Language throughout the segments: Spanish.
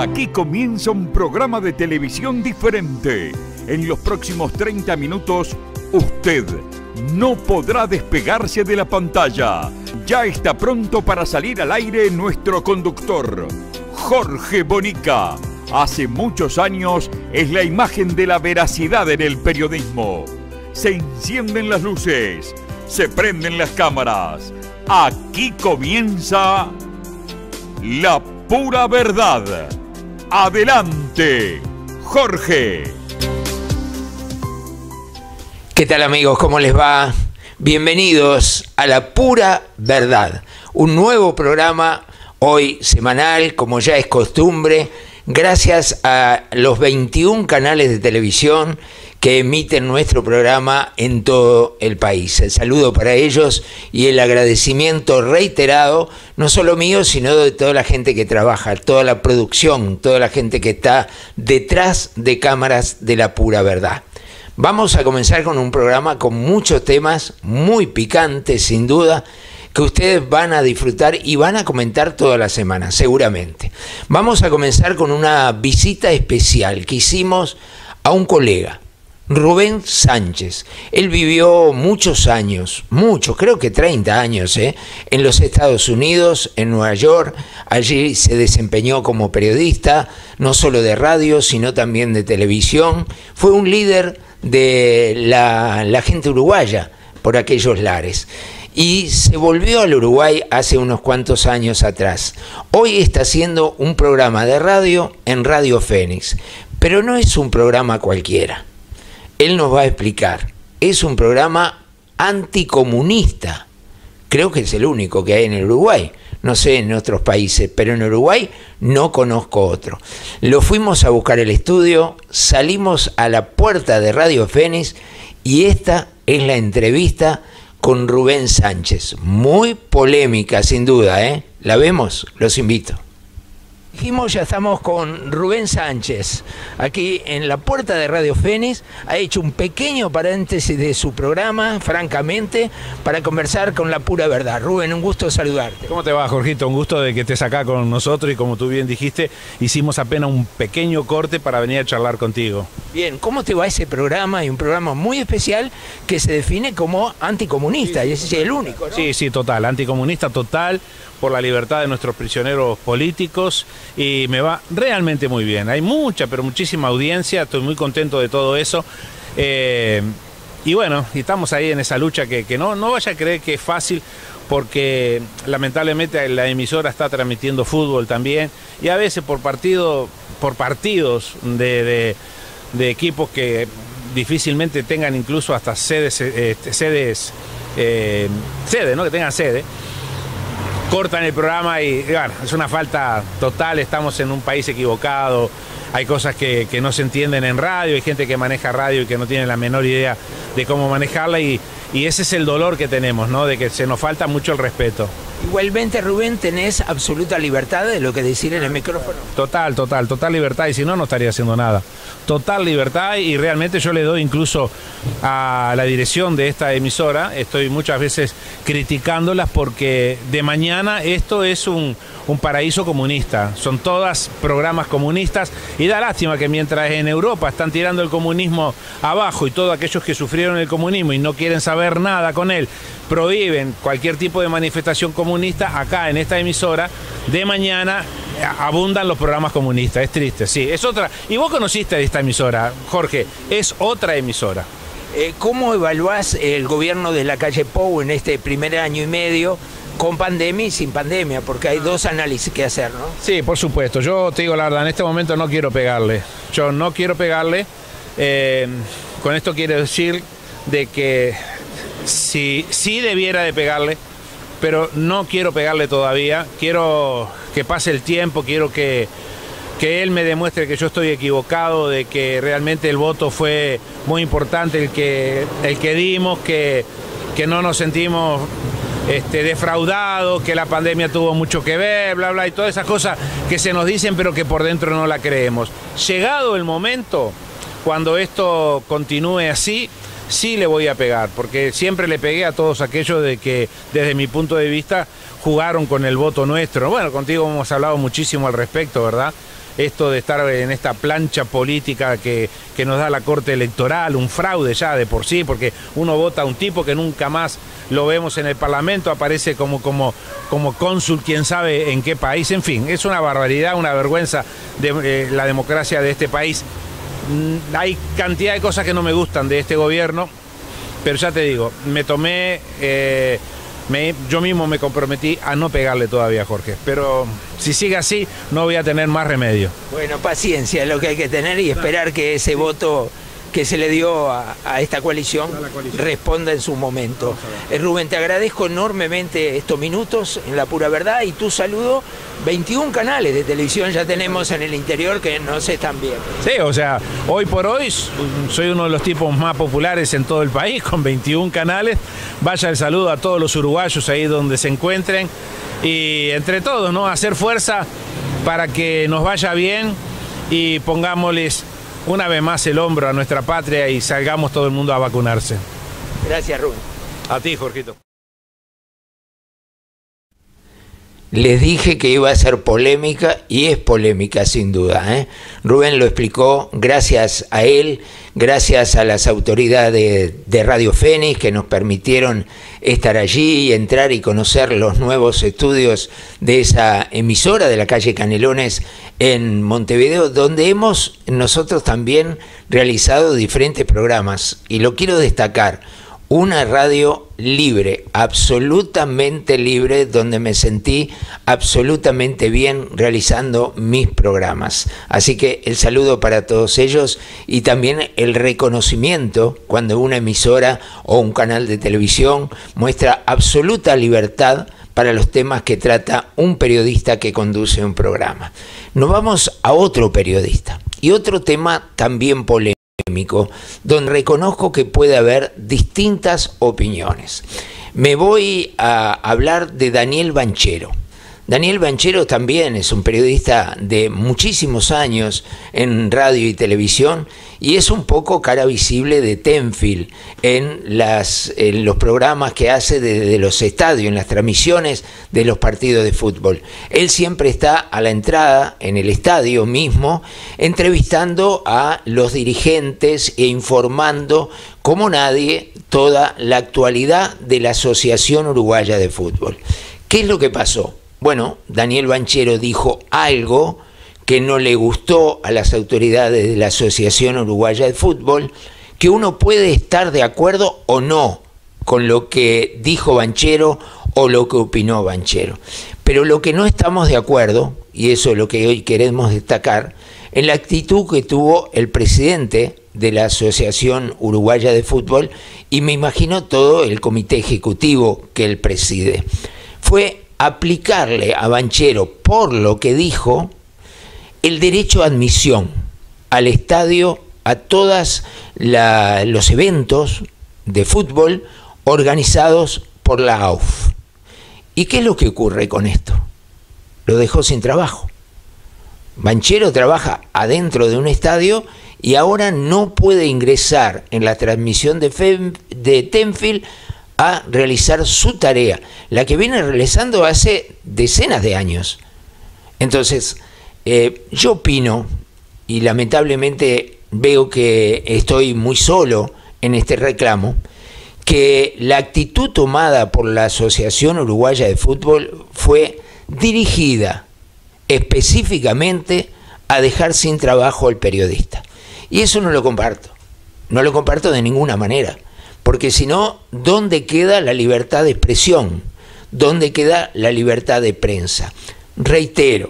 Aquí comienza un programa de televisión diferente. En los próximos 30 minutos, usted no podrá despegarse de la pantalla. Ya está pronto para salir al aire nuestro conductor, Jorge Bonica. Hace muchos años es la imagen de la veracidad en el periodismo. Se encienden las luces, se prenden las cámaras. Aquí comienza La Pura Verdad. Adelante, Jorge. ¿Qué tal, amigos? ¿Cómo les va? Bienvenidos a La Pura Verdad, un nuevo programa hoy semanal, como ya es costumbre, gracias a los 21 canales de televisión que emiten nuestro programa en todo el país. El saludo para ellos y el agradecimiento reiterado, no solo mío, sino de toda la gente que trabaja, toda la producción, toda la gente que está detrás de cámaras de La Pura Verdad. Vamos a comenzar con un programa con muchos temas muy picantes, sin duda, que ustedes van a disfrutar y van a comentar toda la semana, seguramente. Vamos a comenzar con una visita especial que hicimos a un colega, Rubén Sánchez. Él vivió muchos años, creo que 30 años, en los Estados Unidos, en Nueva York. Allí se desempeñó como periodista, no solo de radio, sino también de televisión. Fue un líder de la gente uruguaya por aquellos lares. Y se volvió al Uruguay hace unos cuantos años atrás. Hoy está haciendo un programa de radio en Radio Fénix, pero no es un programa cualquiera. Él nos va a explicar. Es un programa anticomunista. Creo que es el único que hay en el Uruguay. No sé en otros países, pero en Uruguay no conozco otro. Lo fuimos a buscar el estudio, salimos a la puerta de Radio Fénix y esta es la entrevista con Rubén Sánchez. Muy polémica, sin duda, ¿eh? ¿La vemos? Los invito. Dijimos, ya estamos con Rubén Sánchez, aquí en la puerta de Radio Fénix. Ha hecho un pequeño paréntesis de su programa, francamente, para conversar con La Pura Verdad. Rubén, un gusto saludarte. ¿Cómo te va, Jorgito? Un gusto de que estés acá con nosotros y como tú bien dijiste, hicimos apenas un pequeño corte para venir a charlar contigo. Bien, ¿cómo te va ese programa? Y un programa muy especial que se define como anticomunista, y ese es el único, ¿no? Sí, total, anticomunista total, por la libertad de nuestros prisioneros políticos, y me va realmente muy bien. Hay muchísima audiencia, estoy muy contento de todo eso. Y bueno, estamos ahí en esa lucha que no vaya a creer que es fácil, porque lamentablemente la emisora está transmitiendo fútbol también, y a veces por partidos de equipos que difícilmente tengan incluso hasta sedes, ¿no? Que tengan sede. Cortan el programa y bueno, es una falta total. Estamos en un país equivocado, hay cosas que no se entienden en radio, hay gente que maneja radio y que no tiene la menor idea de cómo manejarla, y ese es el dolor que tenemos, ¿no? De que se nos falta mucho el respeto. Igualmente, Rubén, tenés absoluta libertad de lo que decir en el micrófono. Total libertad, y si no estaría haciendo nada. Total libertad, y realmente yo le doy incluso a la dirección de esta emisora, estoy muchas veces criticándolas porque de mañana esto es un paraíso comunista, son todas programas comunistas, y da lástima que mientras en Europa están tirando el comunismo abajo y todos aquellos que sufrieron el comunismo y no quieren saber nada con él, prohíben cualquier tipo de manifestación comunista, acá en esta emisora de mañana abundan los programas comunistas. Es triste, sí, es otra. Y vos conociste esta emisora, Jorge, es otra emisora. ¿Cómo evaluás el gobierno de la calle Pou en este primer año y medio, con pandemia y sin pandemia? Porque hay dos análisis que hacer, ¿no? Sí, por supuesto. Yo te digo la verdad, en este momento no quiero pegarle. Yo no quiero pegarle. Con esto quiero decir de que sí debiera de pegarle, pero no quiero pegarle todavía. Quiero que pase el tiempo, quiero que él me demuestre que yo estoy equivocado, de que realmente el voto fue muy importante, el que dimos, que no nos sentimos defraudados, que la pandemia tuvo mucho que ver, bla, bla, y todas esas cosas que se nos dicen, pero que por dentro no la creemos. Llegado el momento, cuando esto continúe así, sí le voy a pegar, porque siempre le pegué a todos aquellos de que, desde mi punto de vista, jugaron con el voto nuestro. Bueno, contigo hemos hablado muchísimo al respecto, ¿verdad? esto de estar en esta plancha política que nos da la Corte Electoral, un fraude ya de por sí, porque uno vota a un tipo que nunca más lo vemos en el Parlamento, aparece como cónsul quién sabe en qué país, en fin, es una barbaridad, una vergüenza de la democracia de este país. Hay cantidad de cosas que no me gustan de este gobierno, pero ya te digo, yo mismo me comprometí a no pegarle todavía, Jorge, pero si sigue así no voy a tener más remedio. Bueno, paciencia es lo que hay que tener y esperar que ese voto que se le dio a esta coalición responda en su momento. Rubén, te agradezco enormemente estos minutos en La Pura Verdad y tu saludo. 21 canales de televisión ya tenemos en el interior que nos están viendo. Sí, o sea, hoy por hoy soy uno de los tipos más populares en todo el país, con 21 canales. Vaya el saludo a todos los uruguayos ahí donde se encuentren y entre todos, ¿no? Hacer fuerza para que nos vaya bien y pongámosles una vez más el hombro a nuestra patria y salgamos todo el mundo a vacunarse. Gracias, Rubén. A ti, Jorgito. Les dije que iba a ser polémica y es polémica sin duda, ¿eh? Rubén lo explicó, gracias a él, gracias a las autoridades de Radio Fénix que nos permitieron estar allí y entrar y conocer los nuevos estudios de esa emisora de la calle Canelones en Montevideo, donde hemos nosotros también realizado diferentes programas y lo quiero destacar. Una radio libre, absolutamente libre, donde me sentí absolutamente bien realizando mis programas. Así que el saludo para todos ellos y también el reconocimiento cuando una emisora o un canal de televisión muestra absoluta libertad para los temas que trata un periodista que conduce un programa. Nos vamos a otro periodista y otro tema también polémico, donde reconozco que puede haber distintas opiniones. Me voy a hablar de Daniel Banchero. Daniel Banchero también es un periodista de muchísimos años en radio y televisión y es un poco cara visible de Tenfield en los programas que hace desde los estadios, en las transmisiones de los partidos de fútbol. Él siempre está a la entrada, en el estadio mismo, entrevistando a los dirigentes e informando como nadie toda la actualidad de la Asociación Uruguaya de Fútbol. ¿Qué es lo que pasó? Bueno, Daniel Banchero dijo algo que no le gustó a las autoridades de la Asociación Uruguaya de Fútbol, que uno puede estar de acuerdo o no con lo que dijo Banchero o lo que opinó Banchero. Pero lo que no estamos de acuerdo, y eso es lo que hoy queremos destacar, en la actitud que tuvo el presidente de la Asociación Uruguaya de Fútbol y me imagino todo el comité ejecutivo que él preside. Fue aplicarle a Banchero, por lo que dijo, el derecho a admisión al estadio a todos los eventos de fútbol organizados por la AUF. ¿Y qué es lo que ocurre con esto? Lo dejó sin trabajo. Banchero trabaja adentro de un estadio y ahora no puede ingresar en la transmisión de Tenfield a realizar su tarea, la que viene realizando hace decenas de años. Entonces, yo opino, y lamentablemente veo que estoy muy solo en este reclamo, que la actitud tomada por la Asociación Uruguaya de Fútbol fue dirigida específicamente a dejar sin trabajo al periodista. Y eso no lo comparto de ninguna manera. Porque si no, ¿dónde queda la libertad de expresión? ¿Dónde queda la libertad de prensa? Reitero,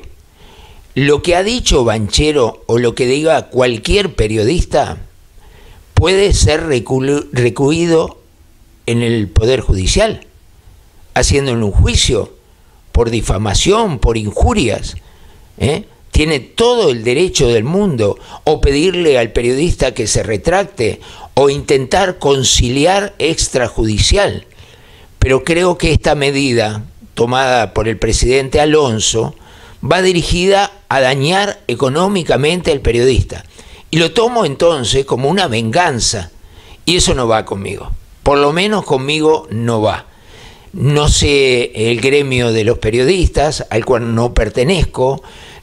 lo que ha dicho Banchero o lo que diga cualquier periodista puede ser recluido en el Poder Judicial, haciéndole un juicio por difamación, por injurias, Tiene todo el derecho del mundo, o pedirle al periodista que se retracte, o intentar conciliar extrajudicial. Pero creo que esta medida tomada por el presidente Alonso va dirigida a dañar económicamente al periodista. Y lo tomo entonces como una venganza. Y eso no va conmigo. Por lo menos conmigo no va. No sé el gremio de los periodistas, al cual no pertenezco,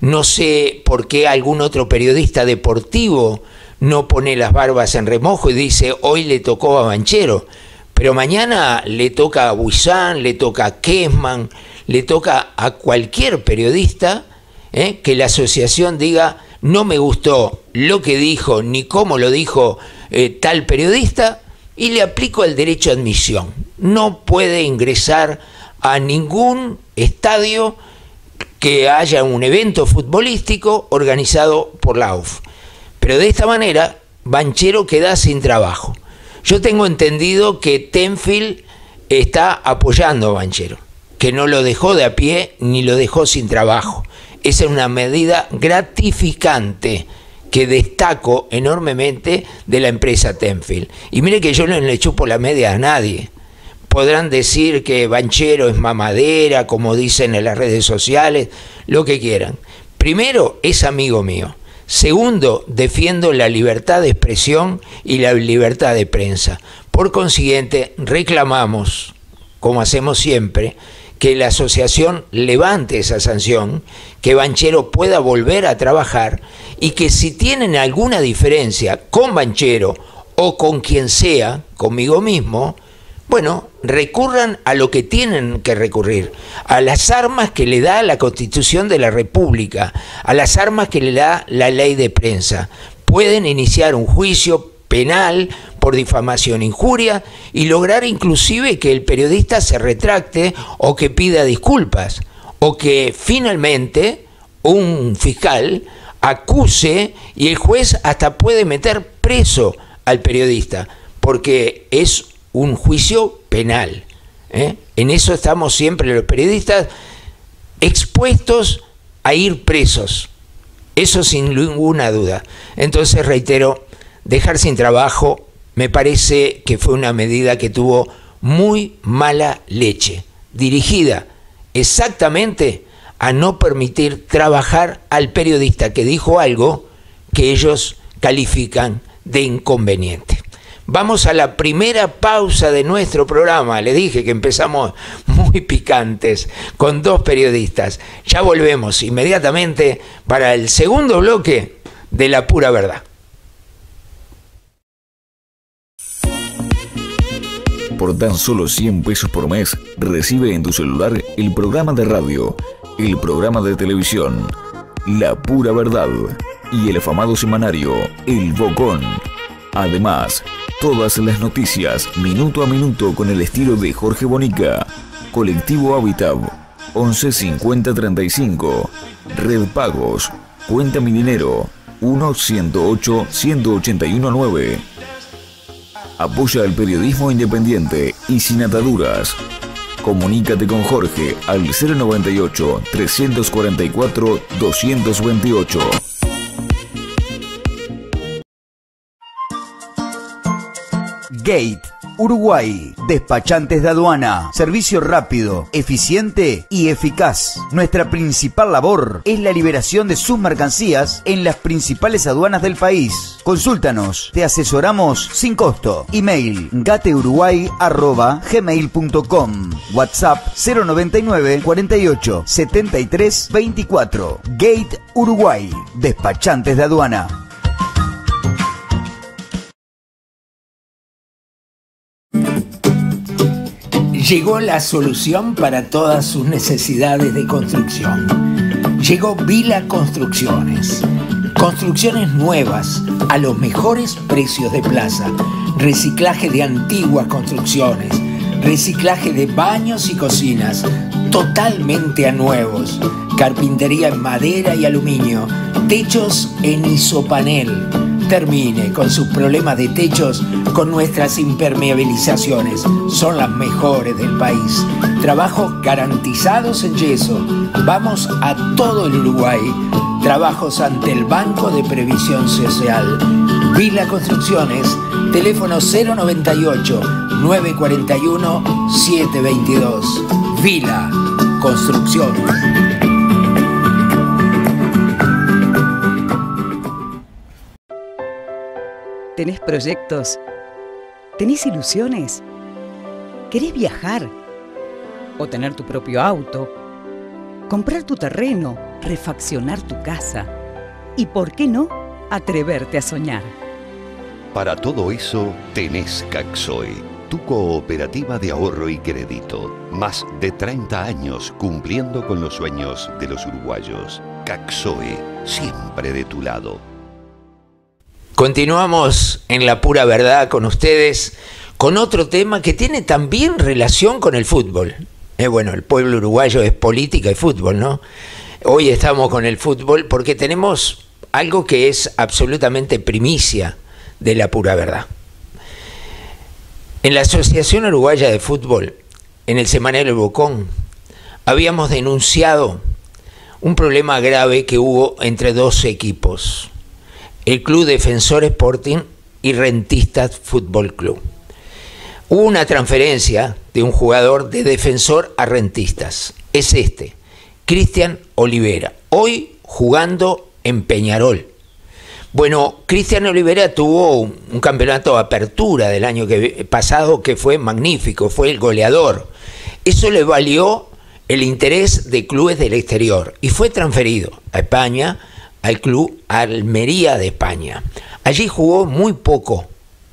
No sé por qué algún otro periodista deportivo no pone las barbas en remojo y dice, hoy le tocó a Banchero, pero mañana le toca a Buizán, le toca a Kessman, le toca a cualquier periodista que la asociación diga, no me gustó lo que dijo ni cómo lo dijo tal periodista, y le aplico el derecho a admisión. No puede ingresar a ningún estadio que haya un evento futbolístico organizado por la AUF. Pero de esta manera, Banchero queda sin trabajo. Yo tengo entendido que Tenfield está apoyando a Banchero, que no lo dejó de a pie ni lo dejó sin trabajo. Esa es una medida gratificante que destaco enormemente de la empresa Tenfield. Y mire que yo no le chupo la media a nadie. Podrán decir que Banchero es mamadera, como dicen en las redes sociales, lo que quieran. Primero, es amigo mío. Segundo, defiendo la libertad de expresión y la libertad de prensa. Por consiguiente, reclamamos, como hacemos siempre, que la asociación levante esa sanción, que Banchero pueda volver a trabajar y que si tienen alguna diferencia con Banchero o con quien sea, conmigo mismo, bueno, recurran a lo que tienen que recurrir, a las armas que le da la Constitución de la República, a las armas que le da la ley de prensa. Pueden iniciar un juicio penal por difamación e injuria y lograr inclusive que el periodista se retracte o que pida disculpas, o que finalmente un fiscal acuse y el juez hasta puede meter preso al periodista, porque es un juicio penal. En eso estamos siempre los periodistas expuestos a ir presos, eso sin ninguna duda. Entonces, reitero, dejar sin trabajo me parece que fue una medida que tuvo muy mala leche, dirigida exactamente a no permitir trabajar al periodista que dijo algo que ellos califican de inconveniente. Vamos a la primera pausa de nuestro programa. Le dije que empezamos muy picantes con dos periodistas. Ya volvemos inmediatamente para el segundo bloque de La Pura Verdad. Por tan solo 100 pesos por mes, recibe en tu celular el programa de radio, el programa de televisión, La Pura Verdad y el afamado semanario El Bocón. Además, todas las noticias minuto a minuto con el estilo de Jorge Bonica. Colectivo Hábitat 11 50 35. Red Pagos. Cuenta mi dinero 1 108 181 9. Apoya el periodismo independiente y sin ataduras. Comunícate con Jorge al 098 344 228. Gate Uruguay, despachantes de aduana, servicio rápido, eficiente y eficaz. Nuestra principal labor es la liberación de sus mercancías en las principales aduanas del país. Consúltanos, te asesoramos sin costo. Email gateuruguay@gmail.com. WhatsApp 099 48 73 24. Gate Uruguay, despachantes de aduana. Llegó la solución para todas sus necesidades de construcción. Llegó Vila Construcciones. Construcciones nuevas a los mejores precios de plaza. Reciclaje de antiguas construcciones. Reciclaje de baños y cocinas totalmente a nuevos. Carpintería en madera y aluminio. Techos en isopanel. Termine con sus problemas de techos con nuestras impermeabilizaciones. Son las mejores del país. Trabajos garantizados en yeso. Vamos a todo el Uruguay. Trabajos ante el Banco de Previsión Social. Vila Construcciones. Teléfono 098 941 722. Vila Construcciones. ¿Tenés proyectos? ¿Tenés ilusiones? ¿Querés viajar? ¿O tener tu propio auto? ¿Comprar tu terreno? refaccionar tu casa y, ¿por qué no?, atreverte a soñar. Para todo eso tenés Caxoe, tu cooperativa de ahorro y crédito. Más de 30 años cumpliendo con los sueños de los uruguayos. Caxoe, siempre de tu lado. Continuamos en La Pura Verdad con ustedes, con otro tema que tiene también relación con el fútbol. Bueno, el pueblo uruguayo es política y fútbol, ¿no? Hoy estamos con el fútbol porque tenemos algo que es absolutamente primicia de La Pura Verdad. En la Asociación Uruguaya de Fútbol, en el semanario El Bocón, habíamos denunciado un problema grave que hubo entre dos equipos, el Club Defensor Sporting y Rentistas Fútbol Club. Hubo una transferencia de un jugador de Defensor a Rentistas. Es Cristian Olivera, hoy jugando en Peñarol. Bueno, Cristian Olivera tuvo un campeonato de apertura del año pasado que fue magnífico, fue el goleador. Eso le valió el interés de clubes del exterior y fue transferido a España, al Club Almería de España. Allí jugó muy poco,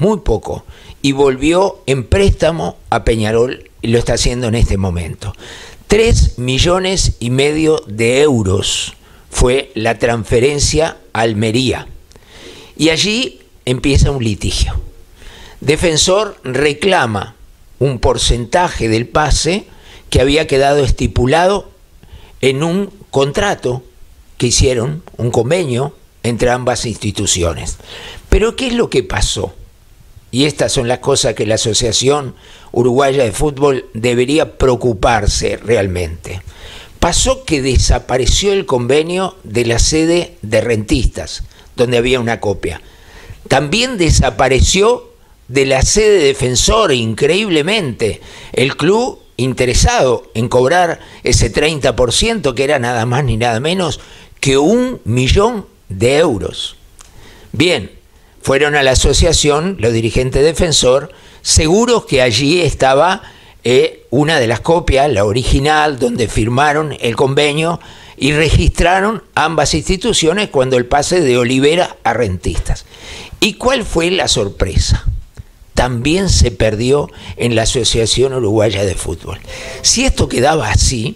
y volvió en préstamo a Peñarol y lo está haciendo en este momento. 3,5 millones de euros fue la transferencia a Almería. Y allí empieza un litigio. Defensor reclama un porcentaje del pase que había quedado estipulado en un contrato que hicieron, un convenio entre ambas instituciones. Pero ¿qué es lo que pasó? Y estas son las cosas que la Asociación Uruguaya de Fútbol debería preocuparse realmente. Pasó que desapareció el convenio de la sede de Rentistas, donde había una copia. También desapareció de la sede de Defensor, increíblemente, el club interesado en cobrar ese 30%, que era nada más ni nada menos que 1 millón de euros. Bien, fueron a la asociación los dirigentes de Defensor, seguros que allí estaba una de las copias, la original, donde firmaron el convenio y registraron ambas instituciones cuando el pase de Olivera a Rentistas. ¿Y cuál fue la sorpresa? También se perdió en la Asociación Uruguaya de Fútbol. Si esto quedaba así,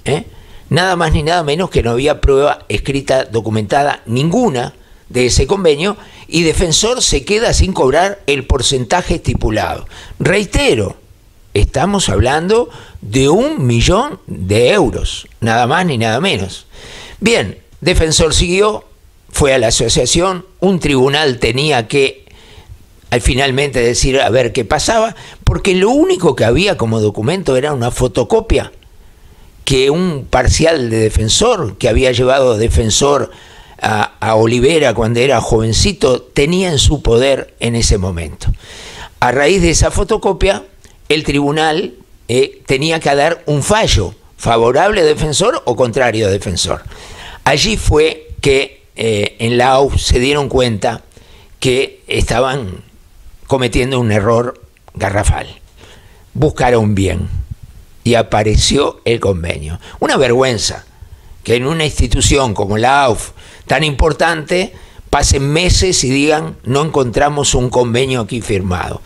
nada más ni nada menos que no había prueba escrita, documentada ninguna de ese convenio, y Defensor se queda sin cobrar el porcentaje estipulado. Reitero, estamos hablando de 1 millón de euros, nada más ni nada menos. Bien, Defensor siguió, fue a la asociación, un tribunal tenía que finalmente decir a ver qué pasaba, porque lo único que había como documento era una fotocopia que un parcial de Defensor, que había llevado Defensor a Olivera cuando era jovencito, tenía en su poder en ese momento. A raíz de esa fotocopia, el tribunal tenía que dar un fallo favorable a Defensor o contrario a Defensor. Allí fue que en la AUF se dieron cuenta que estaban cometiendo un error garrafal. Buscaron bien y apareció el convenio. Una vergüenza que en una institución como la AUF, tan importante, pasen meses y digan no encontramos un convenio aquí firmado.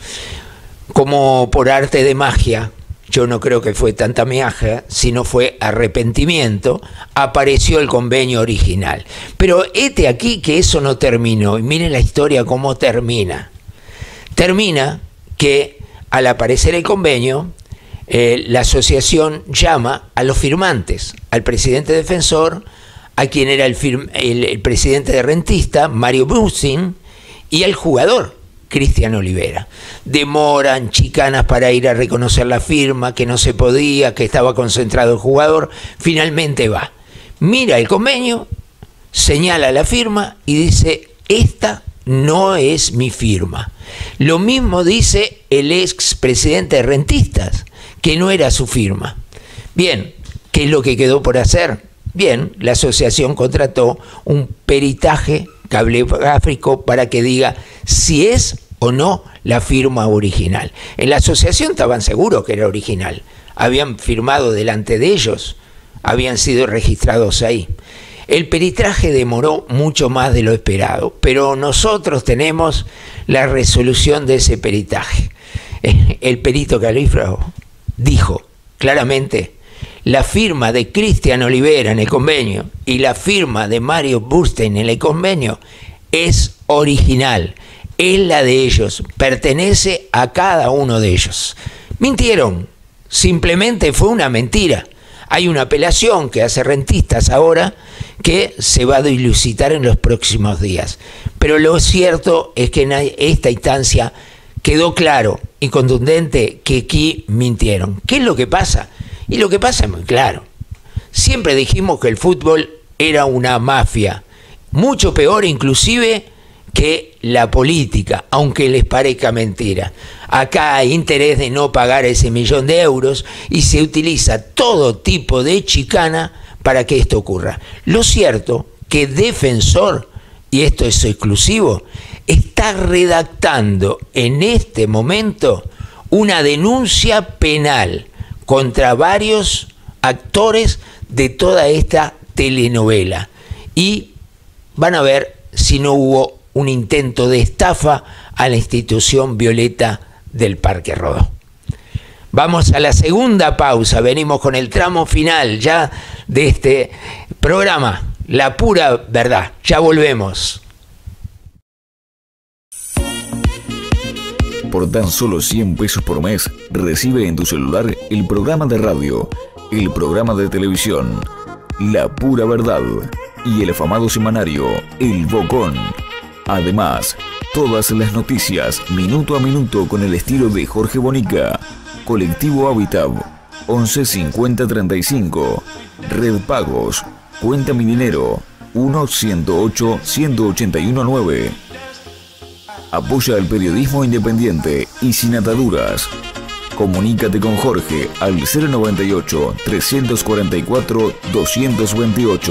Como por arte de magia, yo no creo que fue tanta magia, sino fue arrepentimiento, apareció el convenio original. Pero hete aquí que eso no terminó, y miren la historia cómo termina. Termina que al aparecer el convenio, la asociación llama a los firmantes, al presidente Defensor, a quien era el presidente de Rentista, Mario Busin, y al jugador, Cristian Olivera. Demoran, chicanas para ir a reconocer la firma, que no se podía, que estaba concentrado el jugador. Finalmente va, mira el convenio, señala la firma y dice, esta no es mi firma. Lo mismo dice el ex presidente de Rentistas, que no era su firma. Bien, ¿qué es lo que quedó por hacer? Bien, la asociación contrató un peritaje cablegráfico para que diga si es o no la firma original. En la asociación estaban seguros que era original. Habían firmado delante de ellos, habían sido registrados ahí. El peritaje demoró mucho más de lo esperado, pero nosotros tenemos la resolución de ese peritaje. El perito calígrafo dijo claramente: la firma de Cristian Olivera en el convenio y la firma de Mario Burstein en el convenio es original, es la de ellos, pertenece a cada uno de ellos. Mintieron, simplemente fue una mentira. Hay una apelación que hace Rentistas ahora que se va a dilucidar en los próximos días. Pero lo cierto es que en esta instancia quedó claro y contundente que aquí mintieron. ¿Qué es lo que pasa? Y lo que pasa es muy claro. Siempre dijimos que el fútbol era una mafia, mucho peor inclusive que la política, aunque les parezca mentira. Acá hay interés de no pagar ese 1.000.000 de euros y se utiliza todo tipo de chicana para que esto ocurra. Lo cierto que Defensor, y esto es exclusivo, está redactando en este momento una denuncia penal contra varios actores de toda esta telenovela. Y van a ver si no hubo un intento de estafa a la institución Violeta del Parque Rodó. Vamos a la segunda pausa, venimos con el tramo final ya de este programa, La Pura Verdad. Ya volvemos. Por tan solo 100 pesos por mes, recibe en tu celular el programa de radio, el programa de televisión, La Pura Verdad y el afamado semanario, El Bocón. Además, todas las noticias, minuto a minuto, con el estilo de Jorge Bonica. Colectivo Hábitat, 11 50 35. Red Pagos, cuenta mi dinero, 1 108 181 9. Apoya el periodismo independiente y sin ataduras. Comunícate con Jorge al 098 344 228.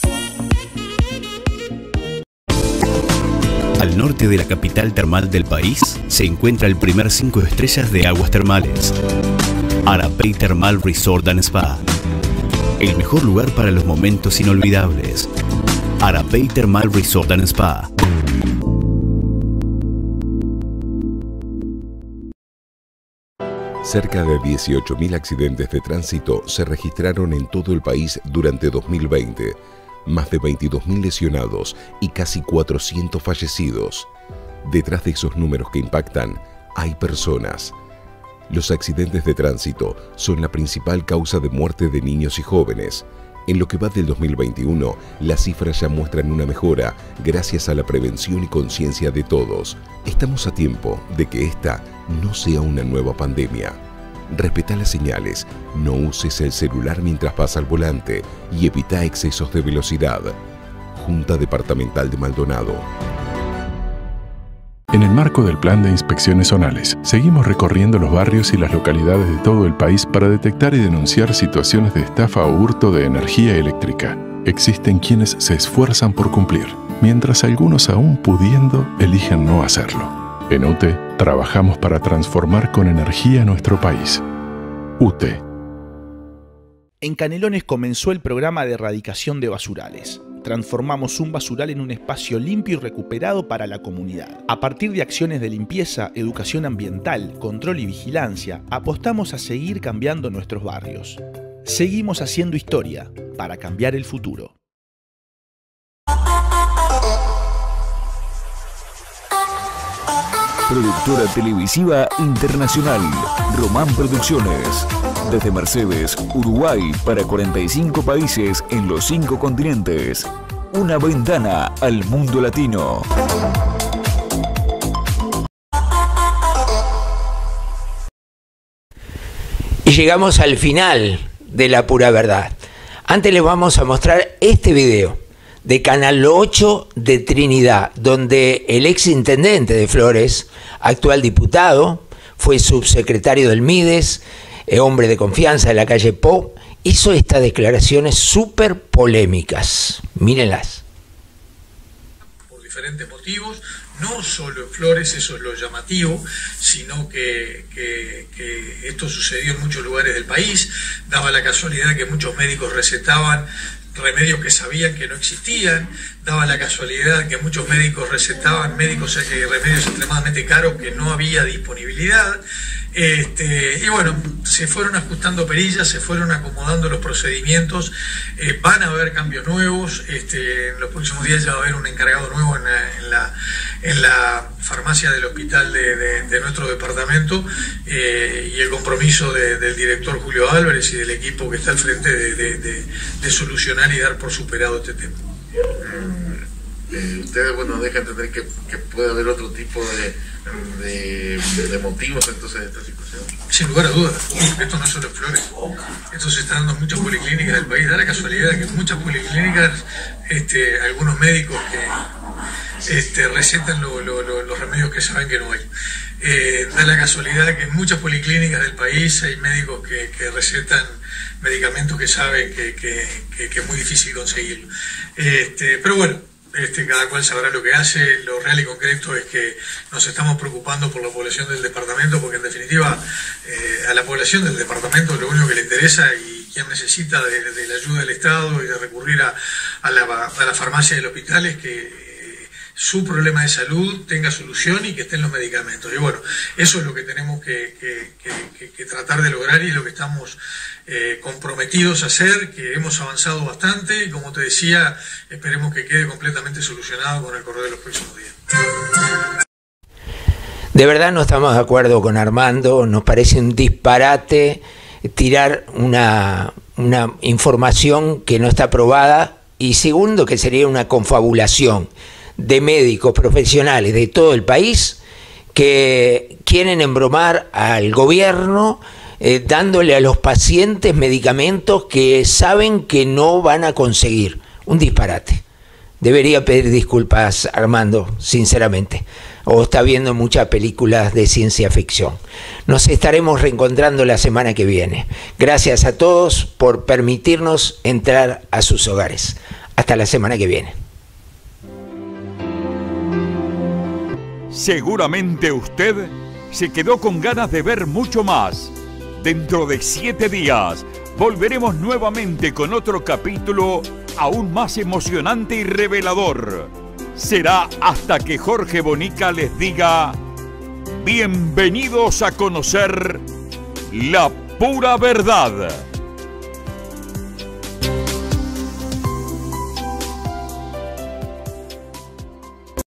Al norte de la capital termal del país se encuentra el primer 5 estrellas de aguas termales, Arapey Termal Resort and Spa. El mejor lugar para los momentos inolvidables. Arapey Termal Resort and Spa. Cerca de 18.000 accidentes de tránsito se registraron en todo el país durante 2020. Más de 22.000 lesionados y casi 400 fallecidos. Detrás de esos números que impactan, hay personas. Los accidentes de tránsito son la principal causa de muerte de niños y jóvenes. En lo que va del 2021, las cifras ya muestran una mejora gracias a la prevención y conciencia de todos. Estamos a tiempo de que esta no sea una nueva pandemia. Respeta las señales, no uses el celular mientras vas al volante y evita excesos de velocidad. Junta Departamental de Maldonado. En el marco del Plan de Inspecciones Zonales, seguimos recorriendo los barrios y las localidades de todo el país para detectar y denunciar situaciones de estafa o hurto de energía eléctrica. Existen quienes se esfuerzan por cumplir, mientras algunos aún pudiendo eligen no hacerlo. En UTE, trabajamos para transformar con energía nuestro país. UTE. En Canelones comenzó el programa de erradicación de basurales. Transformamos un basural en un espacio limpio y recuperado para la comunidad. A partir de acciones de limpieza, educación ambiental, control y vigilancia, apostamos a seguir cambiando nuestros barrios. Seguimos haciendo historia para cambiar el futuro. Productora televisiva internacional, Román Producciones. Desde Mercedes, Uruguay, para 45 países en los 5 continentes. Una ventana al mundo latino. Y llegamos al final de La Pura Verdad. Antes les vamos a mostrar este video de Canal 8 de Trinidad, donde el ex intendente de Flores, actual diputado, fue subsecretario del Mides, hombre de confianza de la calle Pou, hizo estas declaraciones súper polémicas. Mírenlas. Por diferentes motivos, no solo en Flores, eso es lo llamativo, sino que esto sucedió en muchos lugares del país. Daba la casualidad que muchos médicos recetaban remedios que sabían que no existían, daba la casualidad que muchos médicos recetaban remedios extremadamente caros que no había disponibilidad. Y bueno, se fueron ajustando perillas, se fueron acomodando los procedimientos, van a haber cambios nuevos, en los próximos días ya va a haber un encargado nuevo en la farmacia del hospital de nuestro departamento, y el compromiso del director Julio Álvarez y del equipo que está al frente de solucionar y dar por superado este tema. Ustedes, bueno, dejan entender que puede haber otro tipo de motivos entonces de esta situación. Sin lugar a dudas, esto no es solo en Flores, esto se está dando en muchas policlínicas del país. Da la casualidad que en muchas policlínicas algunos médicos que recetan los remedios que saben que no hay. Da la casualidad que en muchas policlínicas del país hay médicos que recetan medicamentos que saben que es muy difícil conseguirlo. Pero bueno, cada cual sabrá lo que hace. Lo real y concreto es que nos estamos preocupando por la población del departamento, porque en definitiva a la población del departamento lo único que le interesa, y quien necesita de la ayuda del Estado y de recurrir a la farmacia del hospital, es que su problema de salud tenga solución y que estén los medicamentos. Y bueno, eso es lo que tenemos que tratar de lograr, y es lo que estamos comprometidos a hacer, que hemos avanzado bastante, y como te decía, esperemos que quede completamente solucionado con el correr de los próximos días. De verdad no estamos de acuerdo con Armando, nos parece un disparate tirar una información que no está aprobada, y segundo, que sería una confabulación de médicos profesionales de todo el país que quieren embromar al gobierno dándole a los pacientes medicamentos que saben que no van a conseguir. Un disparate. Debería pedir disculpas, Armando, sinceramente. O está viendo muchas películas de ciencia ficción. Nos estaremos reencontrando la semana que viene. Gracias a todos por permitirnos entrar a sus hogares. Hasta la semana que viene. Seguramente usted se quedó con ganas de ver mucho más. Dentro de 7 días volveremos nuevamente con otro capítulo aún más emocionante y revelador. Será hasta que Jorge Bonica les diga: bienvenidos a conocer la pura verdad.